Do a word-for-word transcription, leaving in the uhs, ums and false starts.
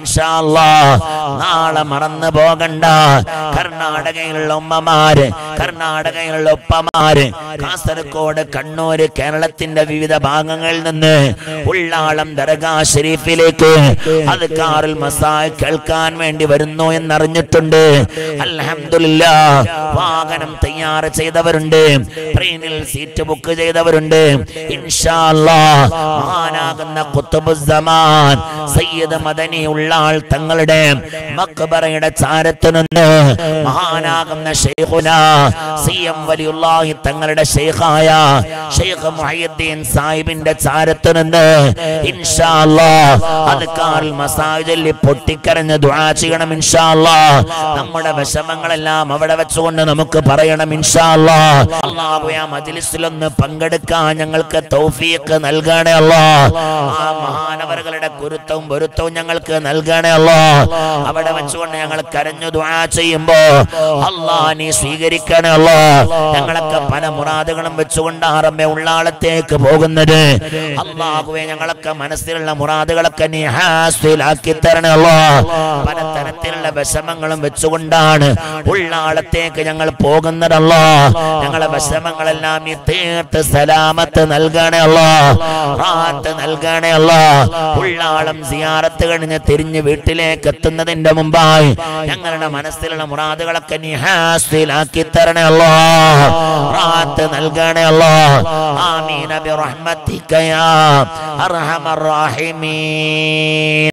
ഇൻഷാ അല്ലാഹ് നാളെ മറന്നു പോകണ്ട. കർണാടകയിലുള്ള ഉമ്മമാര്, കർണാടകയിലുള്ള ഉപ്പമാര്, കാസർഗോഡ്, കണ്ണൂര്, കേരളത്തിന്റെ വിവിധ ഭാഗങ്ങളിൽ നിന്ന് ഉള്ളാളം ദർഗാ ഷരീഫിലേക്ക് അദ്കാറുൽ മസാഇ കേൾക്കാൻ വേണ്ടി വരുന്നു എന്നറിഞ്ഞിട്ടുണ്ട്. അൽഹംദുലില്ലാഹ് വാഹനം തയ്യാർ ചെയ്തവരുണ്ട്, ട്രെയിനിൽ സീറ്റ് ബുക്ക് ചെയ്തവരുണ്ട്. ഇൻഷാ അല്ലാഹ് മഹാനാകുന്ന ഖുത്ബുസ്സമാൻ സയ്യിദ് മദനി ഉള്ളാൾ തങ്ങളുടെ മഖ്ബറയുടെ ചാരത്ത് നിന്ന് മഹാനാകുന്ന ശൈഖുനാ സി എം വലിയുള്ളാഹി തങ്ങളുടെ ശൈഖായ ശൈഖ് മുഹയ്യിദ്ദീൻ സാഹിബിന്റെ ചാരത്ത് നിന്ന് ഇൻഷാ അല്ലാഹ് അദ്കാറുൽ മസാഇ ചൊല്ലി പൊട്ടിക്കരഞ്ഞ് ദുആ ചെയ്യണം ഇൻഷാ അല്ലാഹ്. നമ്മുടെ വിഷമങ്ങളെല്ലാം അവിടെ വെച്ചുകൊണ്ട് നമുക്ക് പറയണം ഇൻഷാ അല്ലാഹ്. അല്ലാഹു ആ മജ്ലിസിലൊന്ന് പങ്കെടുക്കാൻ ഞങ്ങൾക്ക് തൗഫീഖ് നൽകണേ അല്ലാഹ്. ആ മഹാനവറുകളുടെ കുരുത്തവും പൊരുത്തവും ഞങ്ങൾക്ക് നൽകണേ അല്ലാഹ്. അവിടെ വെച്ചുകൊണ്ട് ഞങ്ങൾ കരഞ്ഞു ദുആ ചെയ്യുമ്പോ അല്ലാഹ് നീ സ്വീകരിക്കണേ അല്ലാഹ്. ഞങ്ങളൊക്കെ പല മുറാദുകളും വെച്ചുകൊണ്ട് ആറമ്മ ഉള്ളാളത്തേക്ക് പോകുന്നത്. അല്ലാഹുവേ ഞങ്ങളൊക്കെ മനസ്സിലുള്ള മുറാദുകളൊക്കെ നീ ഹാസിലാക്കി തരണേ അല്ലാഹ്. പലതരത്തിലുള്ള വിഷമങ്ങളും വെച്ചുകൊണ്ടാണ് ഉള്ളാളത്തേക്ക് ഞങ്ങൾ പോകുന്നത് അല്ലാഹ്. ഞങ്ങളെ വിഷമങ്ങളെല്ലാം നീ തീർത്ത് സലാമത്ത് നൽകണേ അല്ലാഹ്, റാഹത്ത് നൽകണേ അല്ലാഹ്. ഉള്ളാളം സിയാറത്ത് കഴിഞ്ഞ് തിരിഞ്ഞ് വീട്ടിലേക്ക് എത്തുന്നതിന്റെ മുമ്പായി ഞങ്ങളുടെ മനസ്സിലുള്ള മുറാദുകളൊക്കെ നീ ഹാസിലാക്കി തരണേ അല്ലാഹ്, റാഹത്ത് നൽകണേ അല്ലാഹ്. ആമീൻ ബിറഹ്മതിക യാ അർഹമർ റഹീമീൻ.